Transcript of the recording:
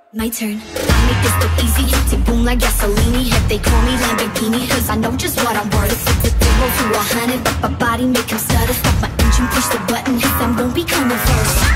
My turn. I make this look easy. Tick boom like gasoline. If they call me Lamborghini, cause I know just what I'm worth. It's a 0 to 100, but my body make him stutter. Stop my engine, push the button, cause I'm gon' be coming first.